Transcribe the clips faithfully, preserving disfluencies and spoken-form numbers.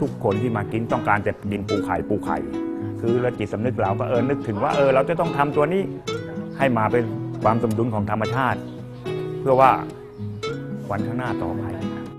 ทุกคนที่มากินต้องการแต่กินปูไข่ปูไข่คือเราจิตสำนึกเราก็เออนึกถึงว่าเออเราจะต้องทำตัวนี้ให้มาเป็นความสมดุลของธรรมชาติเพื่อว่าวันข้างหน้าต่อไป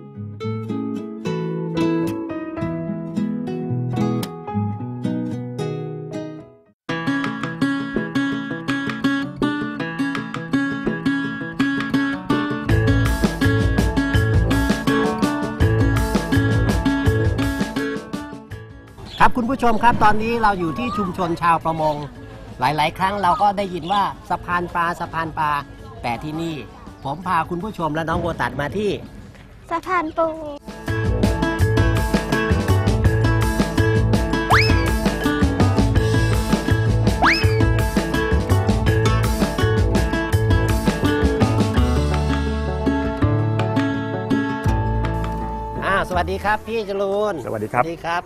ครับคุณผู้ชมครับตอนนี้เราอยู่ที่ชุมชนชาวประมงหลายๆครั้งเราก็ได้ยินว่าสะพานปลาสะพานปลาแต่ที่นี่ผมพาคุณผู้ชมและน้องโบตัดมาที่สะพานปูอ่าสวัสดีครับพี่จรูนสวัสดีครับสวัสดีครับ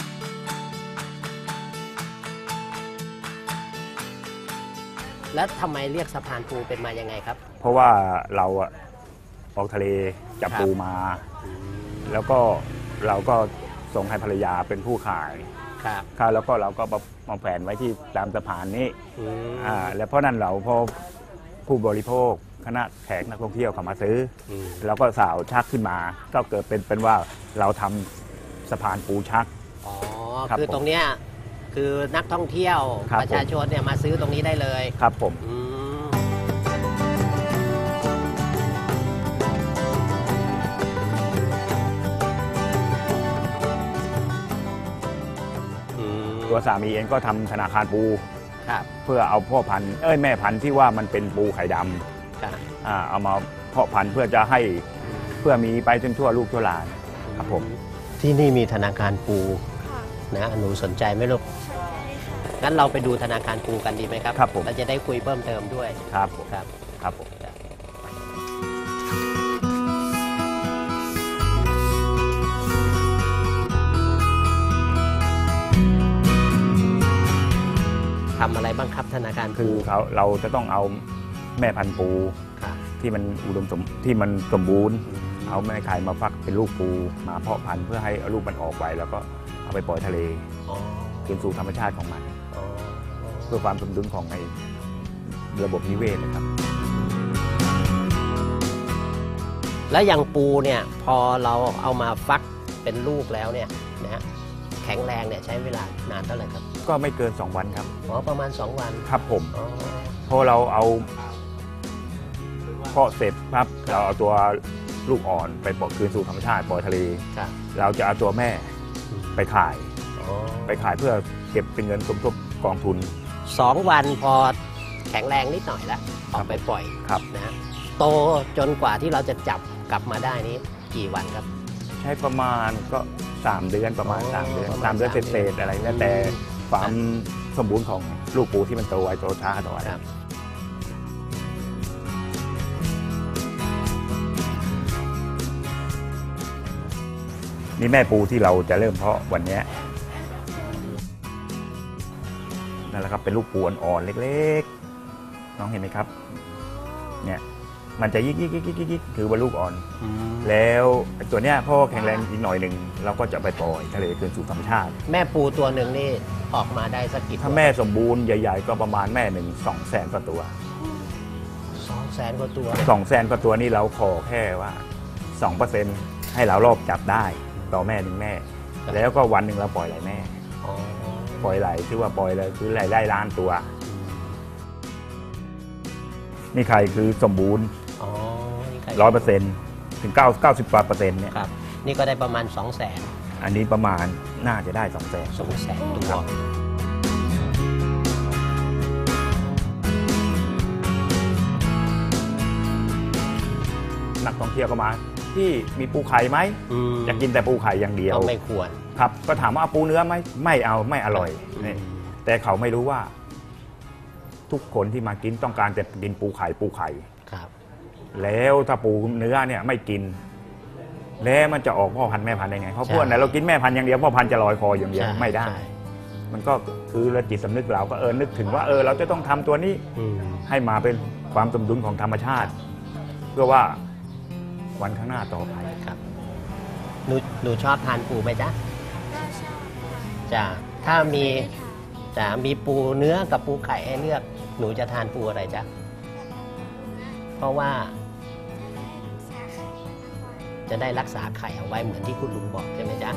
แล้วทำไมเรียกสะพานปูเป็นมายังไงครับเพราะว่าเราออกทะเลจับปูมาแล้วก็เราก็ส่งให้ภรรยาเป็นผู้ขายครับแล้วก็เราก็มาแผนไว้ที่ตามสะพานนี้อ่าแล้วเพราะนั้นเราพอผู้บริโภคคณะแขกนักท่องเที่ยวเข้ามาซื้อเราก็สาวชักขึ้นมาก็เกิดเป็นเป็นว่าเราทำสะพานปูชักอ๋อคือตรงเนี้ยคือนักท่องเที่ยวประชาชนเนี่ยมาซื้อตรงนี้ได้เลยครับผมตัวสามีเองก็ทำธนาคารปูเพื่อเอาพ่อพันธุ์เอ้ยแม่พันธุ์ที่ว่ามันเป็นปูไข่ดำเอามาเพาะพันธุ์เพื่อจะให้เพื่อมีไปจนทั่วลูกทั่วหลานครับผมที่นี่มีธนาคารปูนะหนูสนใจไหมลูกงั้นเราไปดูธนาคารปูกันดีไหมครับครับผมเราจะได้คุยเพิ่มเติมด้วยครับครับครับผมทำอะไรบ้างครับธนาคารคือเขาเราจะต้องเอาแม่พันธุ์ปูที่มันอุดมสมที่มันสมบูรณ์เอาแม่ไข่มาฟักเป็นลูกปูมาเพาะพันธุ์เพื่อให้ลูกมันออกไปแล้วก็เอาไปปล่อยทะเลคืนสู่ธรรมชาติของมันเพื่อความสมดุลของในระบบนิเวศนะครับแล้วอย่างปูเนี่ยพอเราเอามาฟักเป็นลูกแล้วเนี่ยนะแข็งแรงเนี่ยใช้เวลานานเท่าไหร่ครับก็ไม่เกินสองวันครับอ๋อประมาณสองวันครับผมพอเราเอาเพาะเสร็จครับเราเอาตัวลูกอ่อนไปปล่อยคืนสู่ธรรมชาติปล่อยทะเลเราจะเอาตัวแม่ไปขายไปขายเพื่อเก็บเป็นเงินสมทบกองทุนสองวันพอแข็งแรงนิดหน่อยแล้วออกไปปล่อยนะโตจนกว่าที่เราจะจับกลับมาได้นี้กี่วันครับใช้ประมาณก็สามเดือนประมาณสามเดือนสามเดือนเศษๆอะไรแล้วแต่ความสมบูรณ์ของลูกปูที่มันโตไวโตช้าต่อไปนี่แม่ปูที่เราจะเริ่มเพาะวันนี้นั่นแหละครับเป็นลูกปูอ่อนๆเล็กๆน้องเห็นไหมครับเนี่ยมันจะยิกยิกยิกยิกยิกคือว่าลูกอ่อนแล้วตัวเนี้ยพ่อแข็งแรงอีกหน่อยหนึ่งเราก็จะไปปล่อยทะเลคืนสู่ธรรมชาติแม่ปูตัวหนึ่งนี่ออกมาได้สักกี่ถ้าแม่สมบูรณ์ใหญ่ๆก็ประมาณแม่หนึ่งสองแสนกว่าตัวสองแสนกว่าตัวสองแสนกว่าตัวนี่เราขอแค่ว่าสองเปอร์เซ็นต์ให้เรารอบจับได้ต่อแม่หนึ่งแม่แล้วก็วันหนึ่งเราปล่อยหลายแม่ปล่อยไหลที่ว่าปล่อยเลยคือไหลได้ล้านตัวนี่ไข่คือสมบูรณ์ร้อยเปอร์เซ็นต์ถึงเก้าเก้าสิบกว่าเปอร์เซ็นต์เนี่ยนี่ก็ได้ประมาณสองแสนอันนี้ประมาณน่าจะได้สองแสนสองแสนตัวนักท่องเที่ยวก็มาที่มีปูไข่ไหมอยากกินแต่ปูไข่อย่างเดียวก็ไม่ควรครับก็ถามว่าเอาปูเนื้อไหมไม่เอาไม่อร่อยนี่แต่เขาไม่รู้ว่าทุกคนที่มากินต้องการแต่กินปูไข่ปูไข่ครับแล้วถ้าปูเนื้อเนี่ยไม่กินแล้วมันจะออกพ่อพันธุ์แม่พันธุ์ได้ไงเพราะพวกนั้นเรากินแม่พันธุ์อย่างเดียวพ่อพันธุ์จะลอยคออย่างเดียวไม่ได้มันก็คือเราจิตสำนึกเราก็เออนึกถึงว่าเออเราจะต้องทำตัวนี้ให้มาเป็นความสมดุลของธรรมชาติเพื่อว่าวันข้างหน้าต่อไปครับหนูหนูชอบทานปูไหมจ๊ะก็ชอบค่ะจ้ะถ้ามีไม่ทานจ้ะมีปูเนื้อกับปูไข่ให้เลือกหนูจะทานปูอะไรจ๊ะเพราะว่าสาไข่ค่ะจะได้รักษาไข่เอาไว้เหมือนที่คุณลุงบอกใช่ไหมจ๊ะ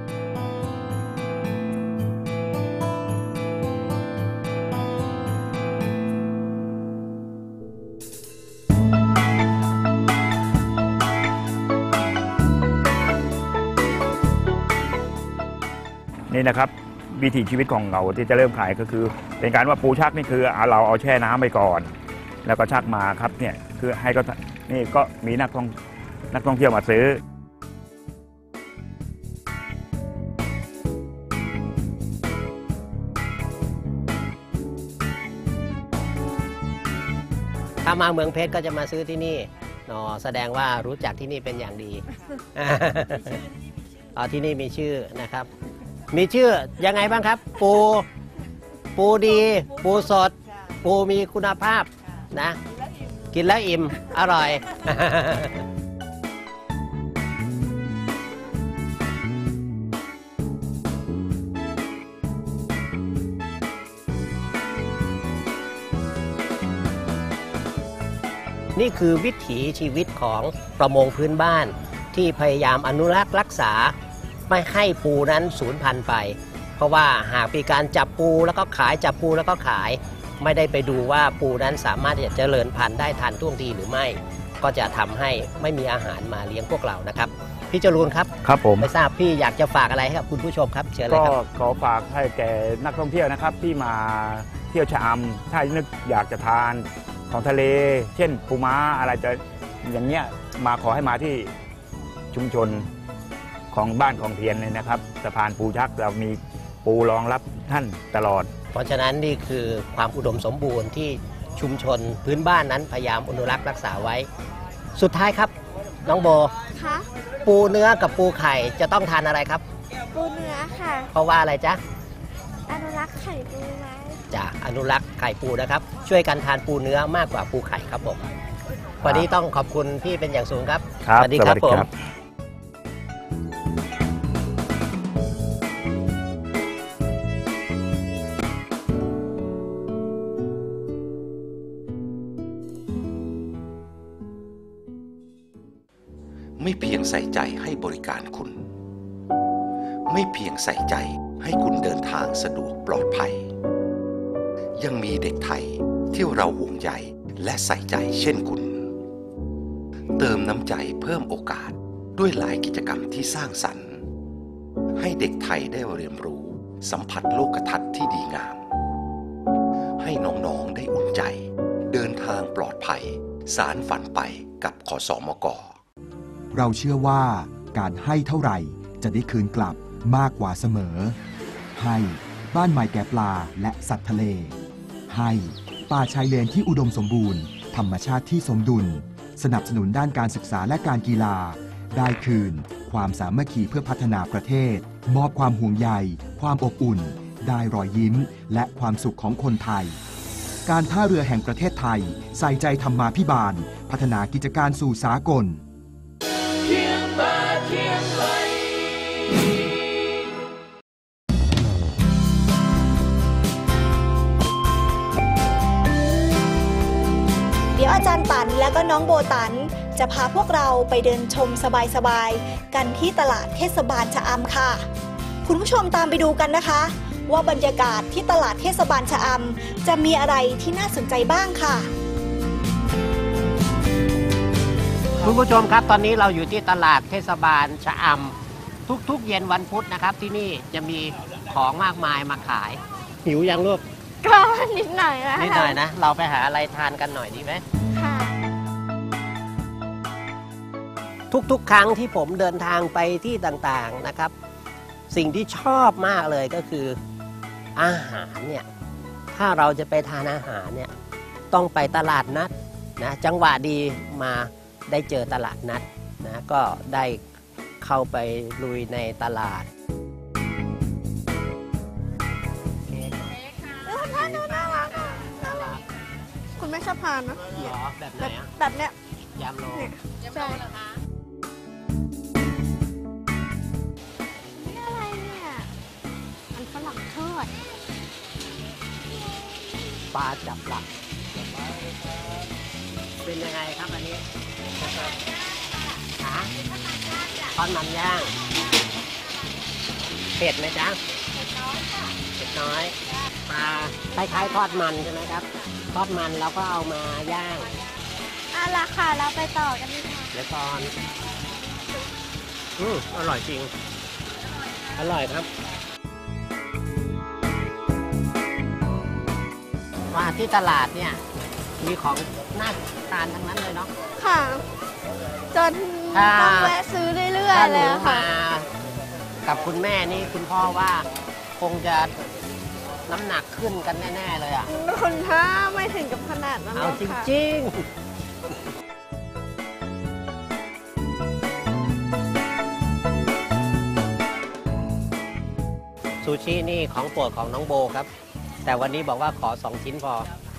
นี่นะครับวิถีชีวิตของเราที่จะเริ่มขายก็คือ เป็นการว่าปูชักนี่คือเอาเราเอาแช่น้ำไปก่อน แล้วก็ชักมาครับเนี่ยคือให้ก็นี่ก็มีนักท่องนักท่องเที่ยวมาซื้อถ้ามาเมืองเพชรก็จะมาซื้อที่นี่อ๋อแสดงว่ารู้จักที่นี่เป็นอย่างดี อ๋อที่นี่มีชื่อนะครับ มีชื่อยังไงบ้างครับ ปูปูดี ปูสด ปูมีคุณภาพนะ กินแล้วอิ่มอร่อย นี่คือวิถีชีวิตของประมงพื้นบ้านที่พยายามอนุรักษ์รักษาไม่ให้ปูนั้นสูญพันธุ์ไป เพราะว่าหากมีการจับปูแล้วก็ขายจับปูแล้วก็ขาย ไม่ได้ไปดูว่าปูนั้นสามารถที่จะเจริญพันธุ์ได้ทันท่วงทีหรือไม่ ก็จะทำให้ไม่มีอาหารมาเลี้ยงพวกเรานะครับพี่จรูนครับครับผมไม่ทราบพี่อยากจะฝากอะไรให้กับคุณผู้ชมครับเชิญเลยก็ครับขอฝากให้แก่นักท่องเที่ยวนะครับที่มาเที่ยวชะอำถ้านึกอยากจะทานของทะเล เช่นปูม้าอะไรจะอย่างเงี้ยมาขอให้มาที่ชุมชนของบ้านของเทียนเลยนะครับสะพานปูชักเรามีปูรองรับท่านตลอดเพราะฉะนั้นนี่คือความอุดมสมบูรณ์ที่ชุมชนพื้นบ้านนั้นพยายามอนุรักษ์รักษาไว้ สุดท้ายครับน้องโบคะปูเนื้อกับปูไข่จะต้องทานอะไรครับปูเนื้อค่ะเพราะว่าอะไรจ๊ะอนุรักษ์ไข่ปูไว้จะอนุรักษ์ไข่ปูนะครับ ช่วยกันทานปูเนื้อมากกว่าปูไข่ครับผมวันนี้ต้องขอบคุณพี่เป็นอย่างสูงครับครับสวัสดีครับผมไม่เพียงใส่ใจให้บริการคุณ ไม่เพียงใส่ใจให้คุณเดินทางสะดวกปลอดภัย ยังมีเด็กไทยที่เราห่วงใยและใส่ใจเช่นคุณ เติมน้ำใจเพิ่มโอกาสด้วยหลายกิจกรรมที่สร้างสรรค์ ให้เด็กไทยได้เรียนรู้สัมผัสโลกทัศน์ที่ดีงาม ให้น้องๆได้อุ่นใจ เดินทางปลอดภัยสารฝันไปกับขสมก. เราเชื่อว่าการให้เท่าไหร่จะได้คืนกลับมากกว่าเสมอ ให้บ้านใหม่แก่ปลาและสัตว์ทะเล ให้ป่าชายเลนที่อุดมสมบูรณ์ ธรรมชาติที่สมดุล สนับสนุนด้านการศึกษาและการกีฬา ได้คืนความสามัคคีเพื่อพัฒนาประเทศ มอบความห่วงใยความอบอุ่น ได้รอยยิ้มและความสุขของคนไทย การท่าเรือแห่งประเทศไทยใส่ใจธรรมาภิบาล พัฒนากิจการสู่สากลเดี๋ยวอาจารย์ปันและก็น้องโบตันจะพาพวกเราไปเดินชมสบายๆกันที่ตลาดเทศบาลชะอำค่ะ คุณผู้ชมตามไปดูกันนะคะ ว่าบรรยากาศที่ตลาดเทศบาลชะอำจะมีอะไรที่น่าสนใจบ้างค่ะคุณผู้ชมครับตอนนี้เราอยู่ที่ตลาดเทศบาลชะอำทุกๆเย็นวันพุธนะครับ ที่นี่จะมีของมากมายมาขาย หิวยังลูกก็นิดหน่อยนะนิดหน่อยนะ เราไปหาอะไรทานกันหน่อยดีไหมค่ะทุกๆ ครั้งที่ผมเดินทางไปที่ต่างๆนะครับ สิ่งที่ชอบมากเลยก็คืออาหารเนี่ยถ้าเราจะไปทานอาหารเนี่ยต้องไปตลาดนัดนะจังหวะดีมาได้เจอตลาดนัดนะก็ได้เข้าไปลุยในตลาดคุณไม่ชอบทานนะหรอแบบไหนอะแบบเนี้ยยำโลใช่นี่อะไรเนี่ยปลาจับหลักเป็นยังไงครับอันนี้ขาทอดมันย่างเผ็ดไหมจ๊ะเผ็ดน้อยค่ะเผ็ดน้อยปลาคล้ายๆทอดมันใช่ไหมครับทอดมันแล้วก็เอามาย่างเอาละค่ะ เราไปต่อกันดีกว่าเดี๋ยวก่อนอืมอร่อยจริงอร่อยครับมาที่ตลาดเนี่ยมีของน่าทานทั้งนั้นเลยเนาะค่ะ จนถ้าต้องแวะซื้อเรื่อยถ้าๆหเลนูยค่ะมากับคุณแม่นี่คุณพ่อว่าคงจะน้ำหนักขึ้นกันแน่ ๆ เลยอ่ะคุณพ่อไม่ถึงกับขนาดนั้นหรเอาอกจค่ะริง ๆ ซูชินี่ของโปรดของน้องโบครับ แต่วันนี้บอกว่าขอสองชิ้นพอ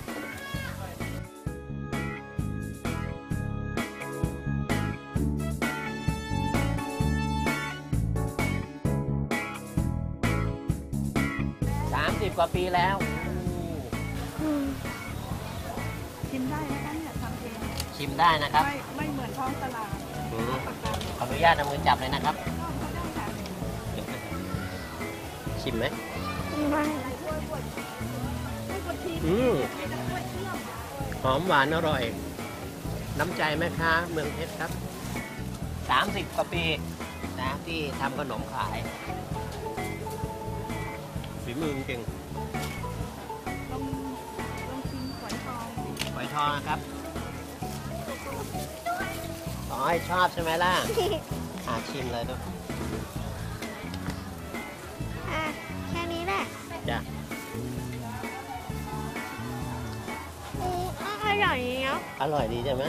สามสิบกว่าปีแล้วชิมได้นะคะเนี่ยทำเองชิมได้นะครับไม่ไม่เหมือนท้องตลาดอืมขออนุญาตเอามือจับเลยนะครับ ชิมไหมไม่อืมหอมหวานอร่อย น้ำใจแม่ค้าเมืองเพชรครับ สามสิบกว่าปีนะที่ทำขนมขายฝีมือจริงลองลองชิมฝอยทองฝอยทองนะครับอ๋อให้ชอบใช่ไหมล่ะ อาชิมเลยดูอ่ะแค่นี้แหละจ้ะอืมอร่อยเนาะอร่อยดีใช่ไหม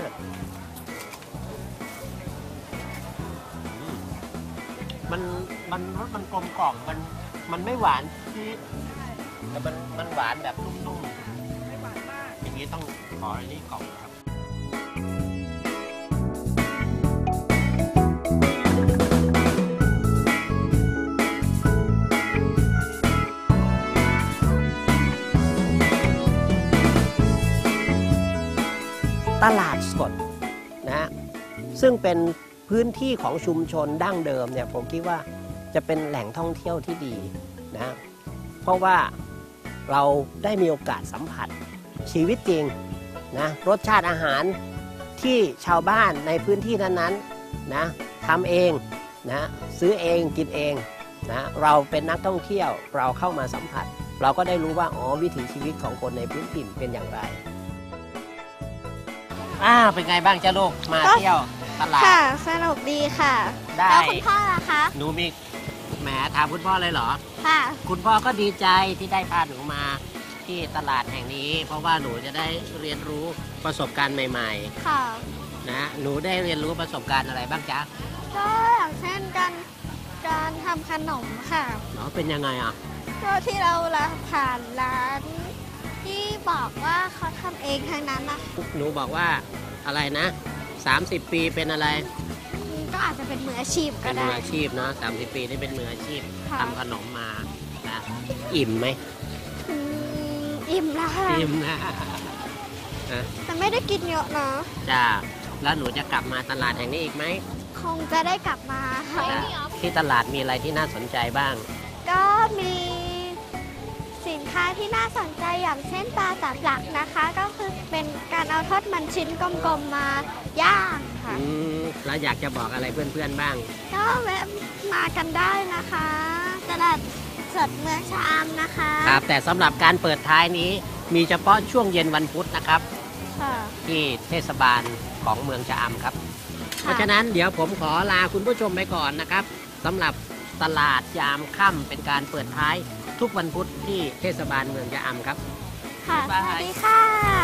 อืมมันมันรสมันกลมกล่อมมันมันไม่หวานที่แต่มันมันหวานแบบนุ่มๆไม่หวานมากอย่างนี้ต้องขออันนี้กล่องครับตลาดสดนะฮะซึ่งเป็นพื้นที่ของชุมชนดั้งเดิมเนี่ยผมคิดว่าจะเป็นแหล่งท่องเที่ยวที่ดีนะเพราะว่าเราได้มีโอกาสสัมผัสชีวิตจริงนะรสชาติอาหารที่ชาวบ้านในพื้นที่นั้นๆนะทำเองนะซื้อเองกินเองนะเราเป็นนักท่องเที่ยวเราเข้ามาสัมผัส เราก็ได้รู้ว่าอ๋อวิถีชีวิตของคนในพื้นถิ่นเป็นอย่างไรอ่าเป็นไงบ้างจ้าลูกมาเที่ยวตลาดค่ะ สนุกดีค่ะได้แล้วคุณพ่อล่ะคะหนูมีแหมถามคุณพ่อเลยเหรอค่ะคุณพ่อก็ดีใจที่ได้พาหนูมาที่ตลาดแห่งนี้ เพราะว่าหนูจะได้เรียนรู้ประสบการณ์ใหม่ค่ะๆนะหนูได้เรียนรู้ประสบการณ์อะไรบ้างจ๊ะก็อย่างเช่นการการทำขนมค่ะเนาะเป็นยังไงอ่ะก็ที่เราละผ่านร้านที่บอกว่าเขาทำเองทั้งนั้นนะหนูบอกว่าอะไรนะสามสิบปีเป็นอะไรก็อาจจะเป็นมืออาชีพก็เป็นมืได้ออาชีพเนาะสามสิบปีนี่เป็นมืออาชีพค่ะทำขนมมานะอิ่มไหมอืมอิ่มแล้วค่ะอิ่มนะแต่ไม่ได้กินเยอะนะจ้าแล้วหนูจะกลับมาตลาดแห่งนี้อีกไหมคงจะได้กลับมาค่ะที่ตลาดมีอะไรที่น่าสนใจบ้างก็มีสินค้าที่น่าสนใจอย่างเช่นปลาสับหลักนะคะ ก็คือเป็นการเอาทอดมันชิ้นกลมๆมาย่างค่ะอืมแล้วอยากจะบอกอะไรเพื่อนๆบ้างก็แวะมากันได้นะคะ ตลาดสดเมืองชะอำนะคะครับแต่สำหรับการเปิดท้ายนี้มีเฉพาะช่วงเย็นวันพุธนะครับค่ะที่เทศบาลของเมืองชะอำครับ เพราะฉะนั้นเดี๋ยวผมขอลาคุณผู้ชมไปก่อนนะครับสำหรับตลาดยามค่ำเป็นการเปิดท้ายทุกวันพุธที่เทศบาลเมืองชะอำครับค่ะ สบ๊ายบายวัสดีค่ะ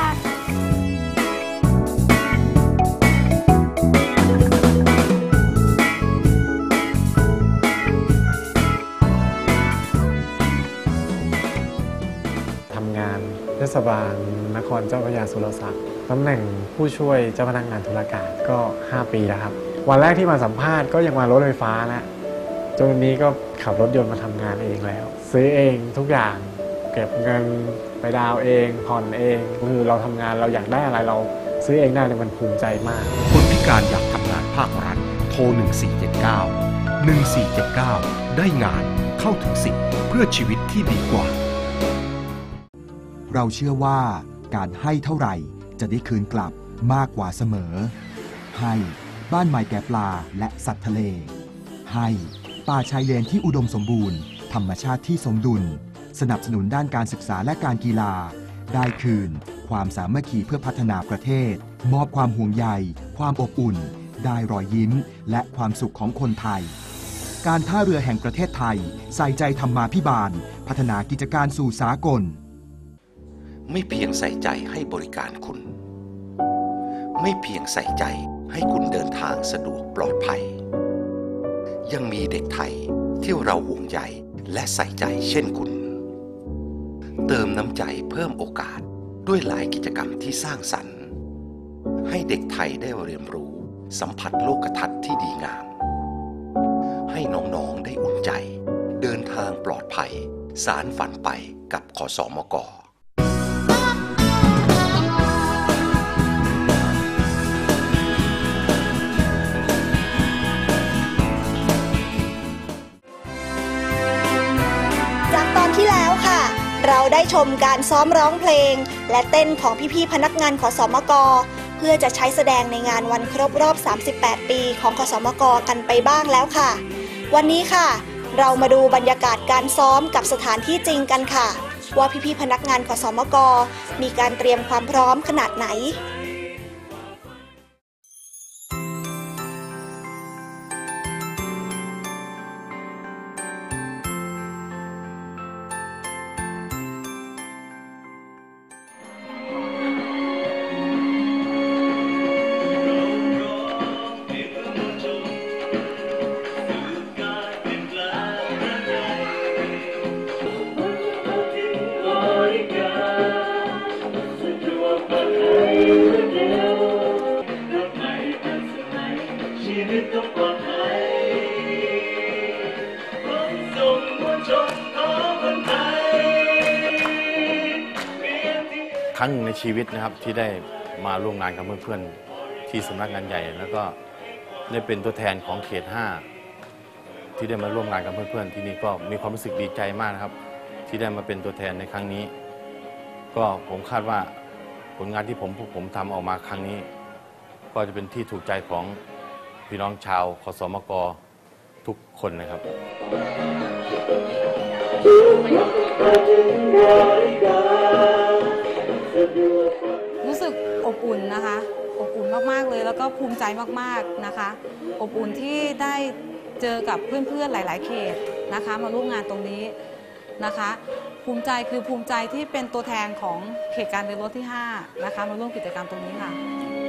ทำงานเทศบาลนครเจ้าพระยาสุรศักดิ์ตำแหน่งผู้ช่วยเจ้าพนักงานธุรการก็ห้าปีแล้วครับวันแรกที่มาสัมภาษณ์ก็ยังมารถไฟฟ้าแล้วจนวันนี้ก็ขับรถยนต์มาทำงานเองแล้ว ซื้อเองทุกอย่างเก็บเงินไปดาวเองผ่อนเองคือเราทำงานเราอยากได้อะไรเราซื้อเองได้เนี่ยมันภูมิใจมากคนพิการอยากทำงานภาครัฐโทรหนึ่งสี่เจ็ดเก้า หนึ่งสี่เจ็ดเก้าได้งานเข้าถึงสิทธิ์เพื่อชีวิตที่ดีกว่าเราเชื่อว่าการให้เท่าไหร่จะได้คืนกลับมากกว่าเสมอให้บ้านใหม่แก่ปลาและสัตว์ทะเลให้ป่าชายเลนที่อุดมสมบูรณ์ธรรมชาติที่สมดุลสนับสนุนด้านการศึกษาและการกีฬาได้คืนความสามัคคีเพื่อพัฒนาประเทศมอบความห่วงใยความอบอุ่นได้รอยยิ้มและความสุขของคนไทยการท่าเรือแห่งประเทศไทยใส่ใจธรรมาภิบาลพัฒนากิจการสู่สากลไม่เพียงใส่ใจให้บริการคุณไม่เพียงใส่ใจให้คุณเดินทางสะดวกปลอดภัยยังมีเด็กไทยที่เราห่วงใยและใส่ใจเช่นคุณเติมน้ำใจเพิ่มโอกาสด้วยหลายกิจกรรมที่สร้างสรรค์ให้เด็กไทยได้เรียนรู้สัมผัสโลกทัศน์ที่ดีงามให้น้องๆได้อุ่นใจเดินทางปลอดภัยสารฝันไปกับขสมก. ที่แล้วค่ะเราได้ชมการซ้อมร้องเพลงและเต้นของพี่ๆพนักงานขสมก.เพื่อจะใช้แสดงในงานวันครบรอบสามสิบแปดปีของขสมก.กันไปบ้างแล้วค่ะวันนี้ค่ะเรามาดูบรรยากาศการซ้อมกับสถานที่จริงกันค่ะว่าพี่ๆพนักงานขสมก.มีการเตรียมความพร้อมขนาดไหนครั้งหนึ่งในชีวิตนะครับที่ได้มาร่วมงานกับเพื่อนๆที่สำนักงานใหญ่แล้วก็ได้เป็นตัวแทนของเขตห้าที่ได้มาร่วมงานกับเพื่อนๆที่นี่ก็มีความรู้สึกดีใจมากนะครับที่ได้มาเป็นตัวแทนในครั้งนี้ก็ผมคาดว่าผลงานที่ผมพวกผมทำออกมาครั้งนี้ก็จะเป็นที่ถูกใจของพี่น้องชาวขสมก.ทุกคนนะครับรู้สึกอบอุ่นนะคะอบอุ่นมากๆเลยแล้วก็ภูมิใจมากๆนะคะอบอุ่นที่ได้เจอกับเพื่อนๆหลายๆเขตนะคะมาร่วมงานตรงนี้นะคะภูมิใจคือภูมิใจที่เป็นตัวแทนของเขตการเดินรถที่ห้านะคะมาร่วมกิจกรรมตรงนี้ค่ะ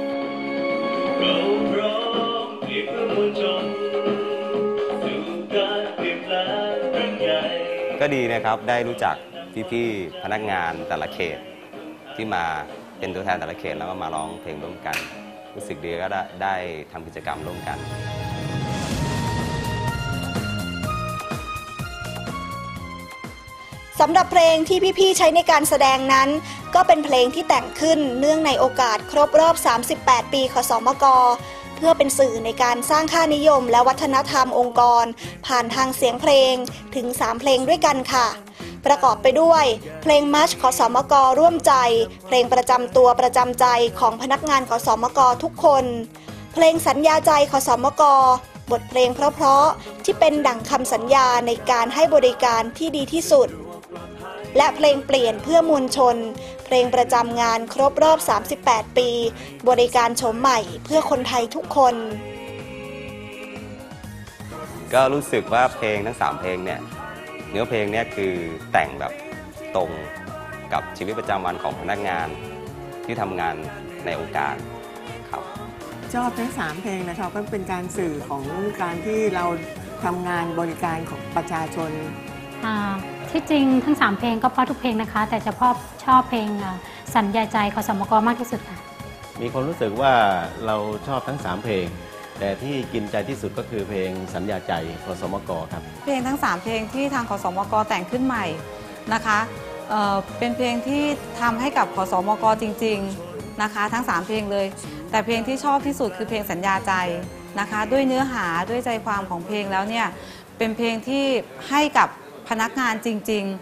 ก็ดีนะครับได้รู้จักพี่ๆพนักงานแต่ละเขตที่มาเป็นตัวแทนแต่ละเขตแล้วก็มาร้องเพลงร่วมกันรู้สึกดีก็ได้ได้ทำกิจกรรมร่วมกันสำหรับเพลงที่พี่ๆใช้ในการแสดงนั้นก็เป็นเพลงที่แต่งขึ้นเนื่องในโอกาสครบรอบสามสิบแปดปีขสมก.เพื่อเป็นสื่อในการสร้างค่านิยมและวัฒนธรรมองค์กรผ่านทางเสียงเพลงถึงสามเพลงด้วยกันค่ะประกอบไปด้วยเพลงมาร์ชขสมก.ร่วมใจเพลงประจำตัวประจำใจของพนักงานขสมก.ทุกคนเพลงสัญญาใจขสมก.บทเพลงเพราะๆที่เป็นดั่งคำสัญญาในการให้บริการที่ดีที่สุดและเพลงเปลี่ยนเพื่อมวลชนเพลงประจำงานครบรอบสามสิบแปดปีบริการโฉมใหม่เพื่อคนไทยทุกคนก็รู้สึกว่าเพลงทั้งสามเพลงเนี่ยเนื้อเพลงเนี่ยคือแต่งแบบตรงกับชีวิตประจำวันของพนักงานที่ทำงานในองค์การครับชอบทั้งสามเพลงนะครับก็เป็นการสื่อของการที่เราทำงานบริการของประชาชนที่จริงทั้งสามเพลงก็เพราะทุกเพลงนะคะแต่เฉพาะชอบเพลงสัญญาใจขสมก.มากที่สุดค่ะมีความรู้สึกว่าเราชอบทั้งสามเพลงแต่ที่กินใจที่สุดก็คือเพลงสัญญาใจขสมก.ครับเพลงทั้งสามเพลงที่ทางขสมก.แต่งขึ้นใหม่นะคะเอ่อเป็นเพลงที่ทำให้กับขสมกจริงๆนะคะทั้งสามเพลงเลยแต่เพลงที่ชอบที่สุดคือเพลงสัญญาใจนะคะด้วยเนื้อหาด้วยใจความของเพลงแล้วเนี่ยเป็นเพลงที่ให้กับพนักงานจริงๆ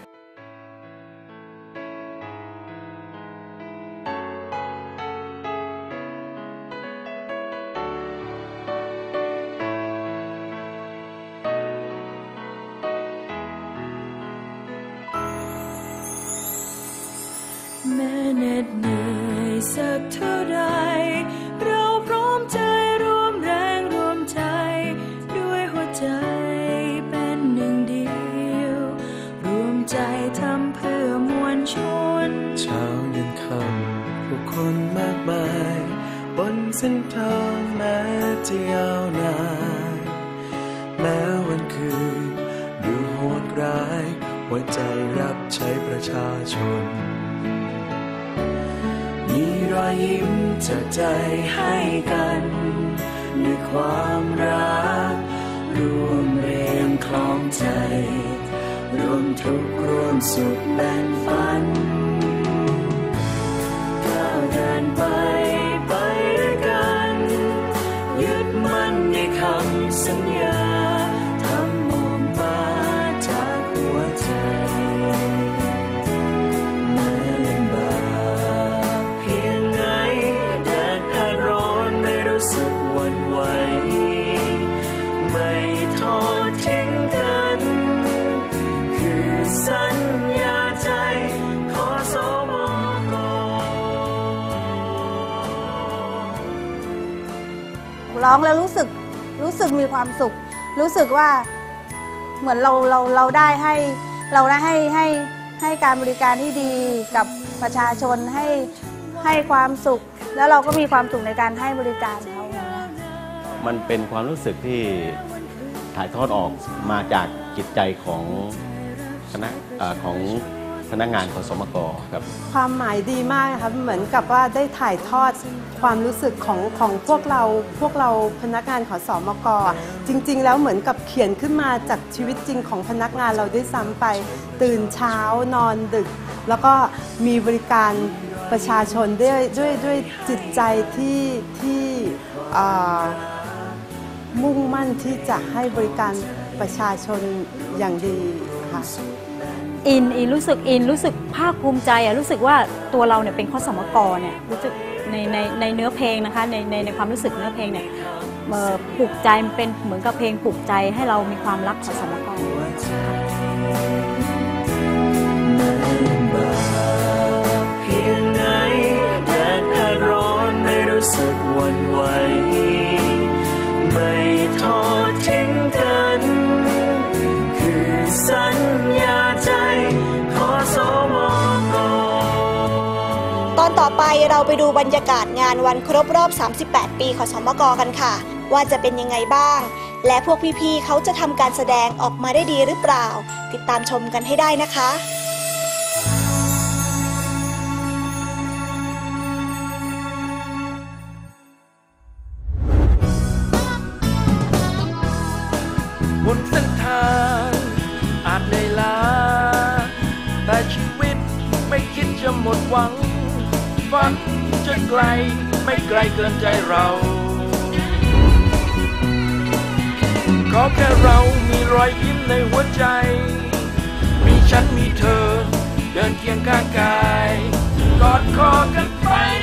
แม้เหน็ดเหนื่อยสักเท่าไรเราพร้อมใจร่วมแรงร่วมใจด้วยหัวใจเป็นหนึ่งเดียวรวมใจทำเพื่อมวลชนเช้ายันค่ำผู้คนมากมายบนเส้นทางแม้จะยาวนานแม้วันคืนดูโหดร้ายหัวใจรับใช้ประชาชนมีรอยยิ้มจากใจให้กันด้วยความรักร่วมเรียงคล้องใจร่วมทุกข์ร่วมสุขแบ่งฝันก้าวเดินไปไปด้วยกันยึดมั่นในคำสัญญาทำออกมาจากหัวใจร้องแล้วรู้สึกรู้สึกมีความสุขรู้สึกว่าเหมือนเราเราเราได้ให้เราได้ให้ให้ให้การบริการที่ดีกับประชาชนให้ให้ความสุขแล้วเราก็มีความสุขในการให้บริการเขามันเป็นความรู้สึกที่ถ่ายทอดออกมาจากจิตใจของคณะของพนักงานขสมกครับความหมายดีมากครับเหมือนกับว่าได้ถ่ายทอดความรู้สึกของของพวกเราพวกเราพนักงานขสมกจริงๆแล้วเหมือนกับเขียนขึ้นมาจากชีวิตจริงของพนักงานเราด้วยซ้ำไปตื่นเช้านอนดึกแล้วก็มีบริการประชาชนด้วยด้วยด้วยจิตใจที่ที่มุ่งมั่นที่จะให้บริการประชาชนอย่างดีค่ะอินอินรู้สึกอินรู้สึกภาคภูมิใจอะรู้สึกว่าตัวเราเนี่ยเป็นขสมกเนี่ยรู้สึกในในในเนื้อเพลงนะคะในในในความรู้สึกเนื้อเพลงเนี่ยปลุกใจมันเป็นเหมือนกับเพลงปลุกใจให้เรามีความรักขสมกเพียงไหนแดดอาร้อนไม่รู้สึกหวั่นไหวไม่ทอดทิ้งกันคือสัญญาใจขสมกตอนต่อไปเราไปดูบรรยากาศงานวันครบรอบสามสิบแปดปีขสมกกันค่ะว่าจะเป็นยังไงบ้างและพวกพี่ๆเขาจะทำการแสดงออกมาได้ดีหรือเปล่าติดตามชมกันให้ได้นะคะบนเส้นทางอาจเหนื่อยล้าแต่ชีวิตไม่คิดจะหมดหวังฝันจะไกลไม่ไกลเกินใจเราขอแค่เรามีรอยยิ้มในหัวใจมีฉันมีเธอเดินเคียงข้างกายกอดคอกันไป